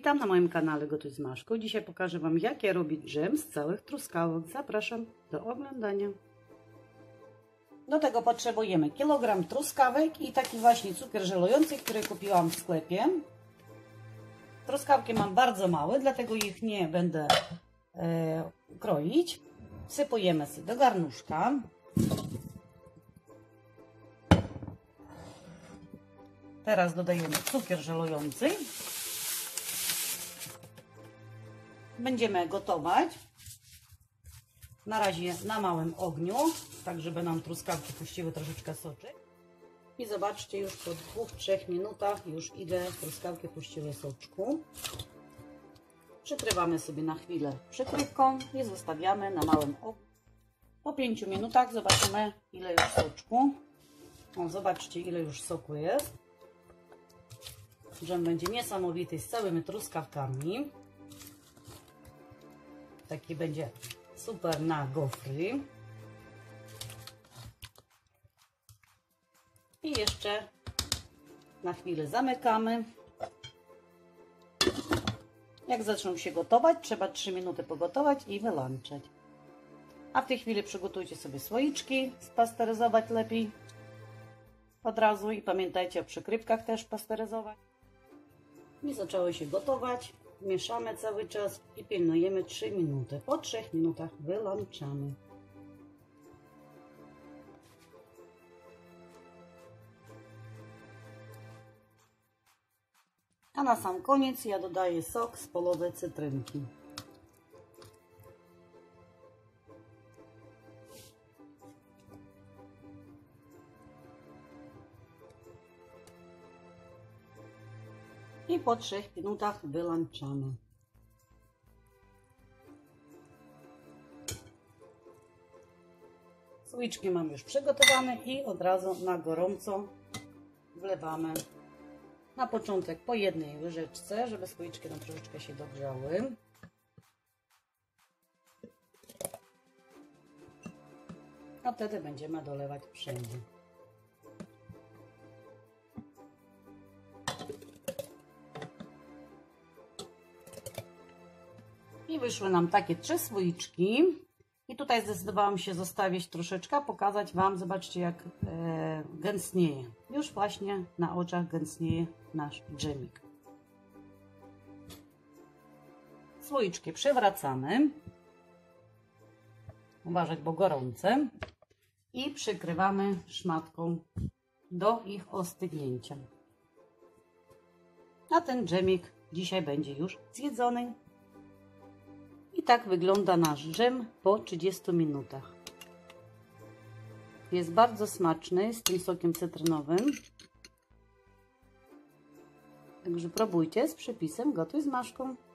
Witam na moim kanale Gotuj z Maszką. Dzisiaj pokażę Wam, jak ja robię dżem z całych truskawek. Zapraszam do oglądania. Do tego potrzebujemy kilogram truskawek i taki właśnie cukier żelujący, który kupiłam w sklepie. Truskawki mam bardzo małe, dlatego ich nie będę kroić. Wsypujemy sobie do garnuszka. Teraz dodajemy cukier żelujący. Będziemy gotować. Na razie na małym ogniu, tak żeby nam truskawki puściły troszeczkę soczek. I zobaczcie, już po 2-3 minutach już ile truskawki puściły soczku. Przykrywamy sobie na chwilę przykrywką i zostawiamy na małym ogniu. Po 5 minutach zobaczymy, ile już soczku. O, zobaczcie, ile już soku jest. Dżem będzie niesamowity z całymi truskawkami. Taki będzie super na gofry. I jeszcze na chwilę zamykamy. Jak zaczną się gotować, trzeba 3 minuty pogotować i wyłączać. A w tej chwili przygotujcie sobie słoiczki, spasteryzować lepiej od razu i pamiętajcie o przykrywkach też pasteryzować. I zaczęły się gotować. Mieszamy cały czas i pilnujemy 3 minuty. Po 3 minutach wyłączamy. A na sam koniec ja dodaję sok z polowej cytrynki. I po 3 minutach wyłączamy. Słoiczki mam już przygotowane i od razu na gorąco wlewamy. Na początek po 1 łyżeczce, żeby słoiczki nam troszeczkę się dogrzały. A wtedy będziemy dolewać wszędzie. I wyszły nam takie 3 słoiczki. I tutaj zdecydowałam się zostawić troszeczkę, pokazać Wam, zobaczcie jak gęstnieje. Już właśnie na oczach gęstnieje nasz dżemik. Słoiczki przewracamy. Uważać, bo gorące. I przykrywamy szmatką do ich ostygnięcia. A ten dżemik dzisiaj będzie już zjedzony. I tak wygląda nasz dżem po 30 minutach. Jest bardzo smaczny z tym sokiem cytrynowym. Także próbujcie z przepisem Gotuj z Maszką.